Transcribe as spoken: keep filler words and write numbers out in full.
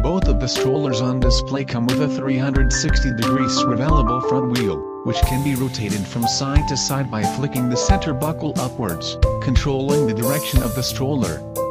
Both of the strollers on display come with a three hundred sixty degree swivelable front wheel, which can be rotated from side to side by flicking the center buckle upwards, controlling the direction of the stroller.